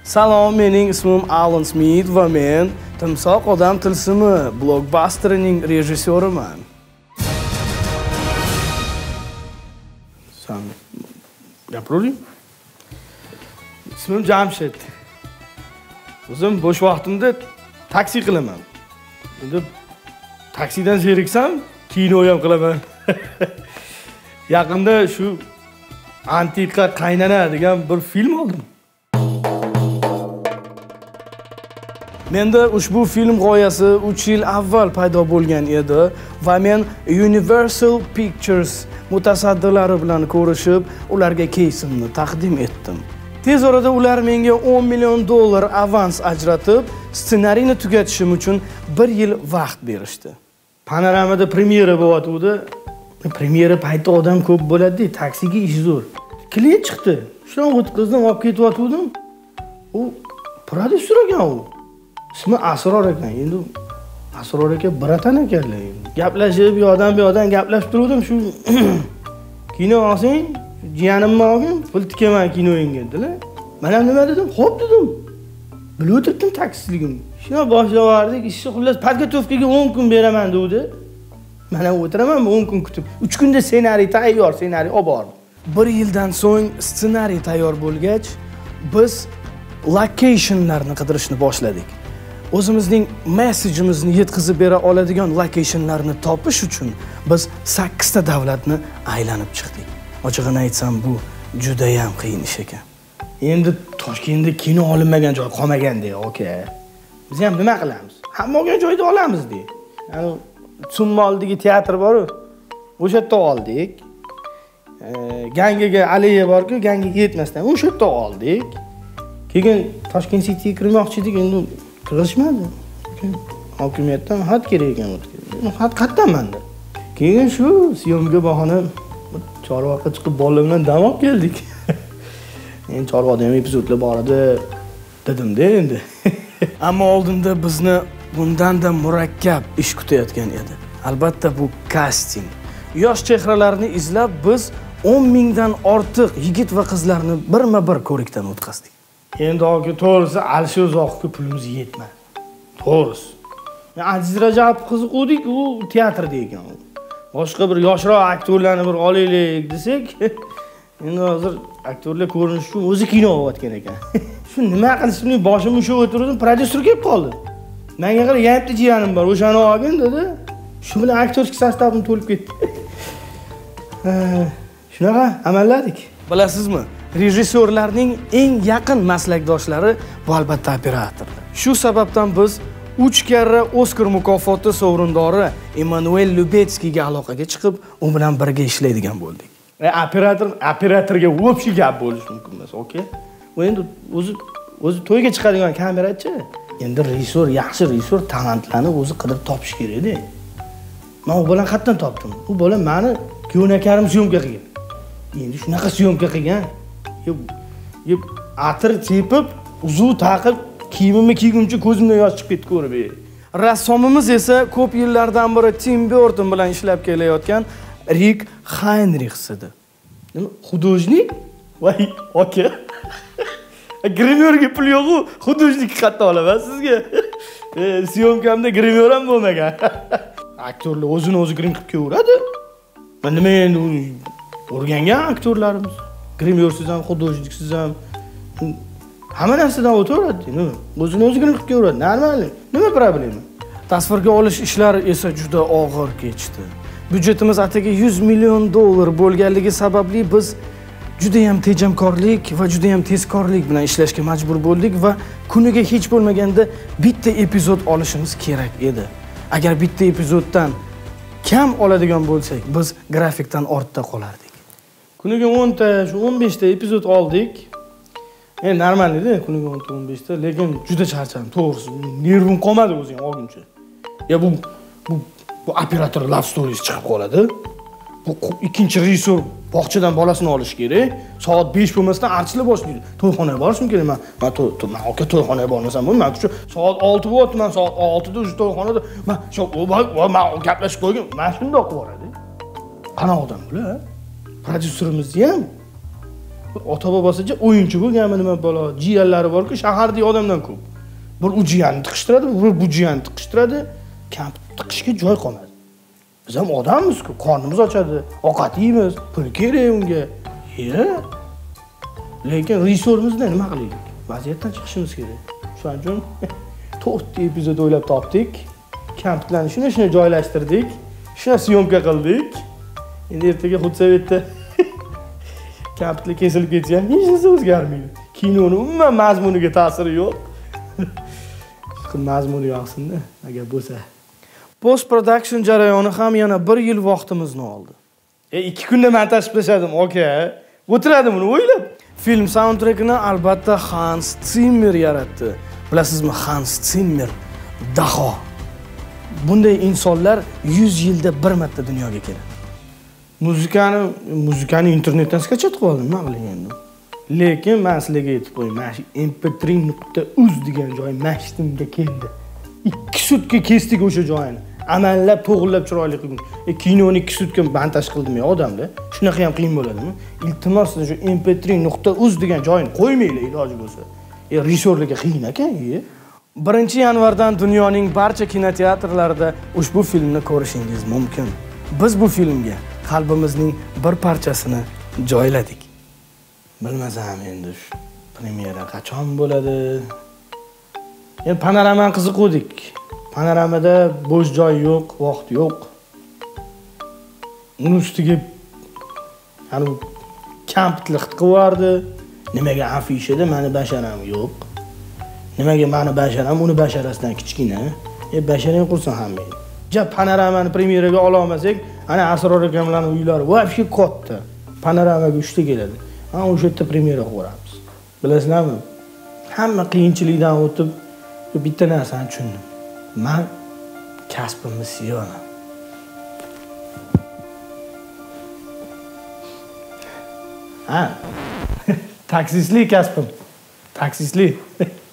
Salom, mening ismim Alan Smith va men Timsoq odam tilsimi blockbusterining rejissyoriman. Sen gapiravering. Ismim Jamshid. O'zim bo'sh vaqtimda taksi qilaman. Endi taksidan zeriksam, kino ham qilaman. Yaqinda shu antiqa qaynana degan bir film oldim. Menda ushbu film g'oyasi 3 yil avval paydo bo'lgan edi va men Universal Pictures mutasaddilari bilan ko'rishib, ularga kesimni taqdim etdim. Tez orada ular menga $10 million avans ajratib, ssenariyni tugatishim uchun 1 yil vaqt berishdi. Panoramada premyera bo'layotdi. Premyera payti odam ko'p bo'ladi, taksiga ish zo'r. Klient chiqdi. Shundan o'tkazdim, olib ketyotgandim. U prodyuser ekan u. İsmi Asror ekan. Endi Asror aka bratan ekanlar. Gaplashib, bu yoqdan gaplashib turdim, shu kino olsang, jiyanimni olgin, pul tikaman kinoingga dedilar. Men ham nima dedim? Xo'p dedim. Bilib o'tirdim taksiciligim. Shuna boshlavardik, ishni xullas podgotovkaga 10 kun beraman dedi. Men ham o'tiraman, 10 kun kutib. 3 kunda ssenariy tayyor, ssenariy olib bordim. 1 yildan so'ng ssenariy tayyor bo'lgach, biz locationlarni qidirishni boshladik. O'zimizning messajimizni yetkazib bera oladigan locationlarni topish uchun biz 8 ta davlatni aylanib chiqdik. Ochig'ini aytsam, bu juda ham qiyin ish ekan. Endi Toshkentda kino olinmagan joy qolmaganda, aka. Biz ham nima qilamiz? Hamma olgan joyda olamiz deydi. Ya'ni Summoldagi teatr bor-ku, o'sha yerda oldik. Gangiga aleya bor-ku, Gangiga yetmasdan o'sha yerda oldik. Keyin Toshkent Cityga kirmoqchi edik, endi kirishmadi. Hokimiyatdan xat kerak ekan. Xat qayerdan menda? Keyin shu syomga bahona Chorvoqqa chiqib bolalar bilan dam olib keldik. Endi Chorvoqda ham epizodlar bor edi dedim-da endi. Ammo oldinda bizni bundan-da murakkab ish kutayotgan edi. Albatta bu casting. Yosh chehralarni izlab biz 10 mingdan ortiq yigit va qizlarni birma-bir ko'rikdan o'tkazdik. Endi aka to'g'risi Alisher Uzoqovga pulimiz yetmadi. To'g'risi. Aziz Rajabov qiziquvdik, u teatrda ekan. Boshqa bir yoshroq aktyorlarni bir olaylik desak, endi hozir aktyorlar ko'rinish uchun o'zi kino olayotgan ekan. Shu nima qilishimni boshim ushib o'tirdim, prodyuser kelib qoldi. Menga qara, "Yampti jiyanim bor, o'shani olgin" dedi. Shu bilan aktyorlik sostavim to'lib ketdi. Shunaqa amalladik. Bilasizmi? Rejissyorlarning eng yaqin maslakdoshlari bu albatta operatorlar. Shu sababdan biz 3 karra Oskar mukofoti sovrindori Emanuel Lubetskiyga aloqaga chiqib, u bilan birga ishlaydigan bo'ldik. Operatorga o'pshi gap bo'lishi mumkin emas, okay? U endi o'zi to'yga chiqadigan kamerachi. Endi rejissyor, yaxshi rejissyor talantlarni o'zi qidirib topish kerak-da. Men u bilan qayerdan topdim? U bola meni kuyovnakarim syomka qilgan. Endi shunaqa syomka qilgan. Yeb atir tepib, uzuv taqib, kiyimimni kiyguncha ko'zimdan yosh chiqib ketdi ko'rib. Rassomimiz esa ko'p yillardan beri Tim Burton bilan ishlab kelayotgan Rick Heinrichs edi. Nima? Xudojnik? Voy, aka. Grimerga pul yo'q-ku, xudojnik qayerdan olaman sizga? Syomkamda grimer ham bo'lmagan. Aktyorlar o'zini o'zi grim qilib ko'radi. Men nima endi o'rgangan aktyorlarimiz. Grimersiz ham, xudojniksiz ham hamma narsadan o'tadi. Nima? O'zini o'zi grim qilib ko'radi. Normal. Nima problema? Tasvirga olish ishlari esa juda og'ir kechdi. Byudjetimiz ataga $100 million bo'lganligi sababli biz juda ham tejamkorlik va juda ham tezkorlik bilan ishlashga majbur bo'ldik va kuniga hech bo'lmaganda bitta epizod olishimiz kerak edi. Agar bitta epizoddan kam oladigan bo'lsak, biz grafikdan ortda qolardik. Kuniga 10 ta, shu 15 ta epizod oldik. Endi normal edi, kuniga 10 ta, 15 ta, lekin juda charchadim, to'g'risi. Nervim qolmadi o'zim olguncha. Ya bu operator love stories chiqib qoladi. Bu ikkinchi rejissyor bog'chadan bolasini olish kerak. Soat 5 bo'lmasdan archilib boshlaydi. To'yxonaga borishim kerak. Men aka to'yxonaga bormasam bo'lmaydi. Shu soat 6 bo'lyapti, men soat 6 da o'sha to'yxonada men shu men gaplashib qo'ygan. Men shundoq qilib boradi. Qanaqa odam bular? Prodyuserimizni ham ota bobosicha o'yinchi bo'lganmi nima bola, jiyanlari bor-ku, shahardagi odamdan ko'p. Bir u jiyanni tiqishtiradi, bir bu jiyanni tiqishtiradi, kampir tiqishga joy qolmadi. Biz ham odammiz-ku, qornimiz ochadi, ovqat yeymiz, pul kerak unga. Lekin resursimizni nima qilaylik? Vaziyatdan chiqishimiz kerak. Shuning uchun 4 epizod o'ylab topdik. Kampirlarni shuna joylashtirdik. Shuna syomka qildik. Endi ertaga Xudsavetda kampirlar kesilib ketsa ham hech narsa o'zgarmaydi. Kinoning umuman mazmuniga ta'siri yo'q. Mazmuni yoqsin-da, agar bo'lsa. Post production jarayoni ham yana 1 yil vaqtimizni oldi. 2 kunda montaj qilishdim, aka. O'tiradim uni o'ylab. Film soundtrackini albatta Hans Zimmer yaratdi. Bilasizmi, Hans Zimmer daho. Bunday insonlar 100 yilda bir marta dunyoga keladi. Muzikani internetdan skachat qilib oldim, nima qilay endi? Lekin men sizlarga aytib qo'yaman, mp3.uz degan joy mashtimga keldi. 2 sutka kesdik o'sha joyini. Amallab, to'g'rilab chiroyli qildim. Kinoni 2 sutka montaj qildim ya odamda. Shunaqa ham qiyin bo'ladimi? Iltimos sizlar shu mp3.uz degan joyini qo'ymanglar iloji bo'lsa. Resorlarga qiyin ekan. 1 yanvardan dunyoning barcha kinoteatrlarida ushbu filmni ko'rishingiz mumkin. Biz bu filmga qalbimizning bir parchasini joyladik. Bilmasam endi premyera qachon bo'ladi? Endi panoramani qiziquvdik. Panoramada bo'sh joy yo'q, vaqt yo'q. Uni ustiga hani kampitlik qilardi. Nimaga afishada meni basharam yo'q? Nimaga meni basharam uni basharasidan kichkina? Basharang qursin hamma. Panoramani premyeraga ola olmasak, ana Asror akamlarning uylari vobshe katta. Panoramaga 3 ta keladi. Ana o'sha yerda premyera qilamiz. Bilasizlarmi? Hamma qiyinchilikdan o'tib bitta narsani tushundim. Men kasbimni sevaman. Taksistlik kasbim. Taksistlik.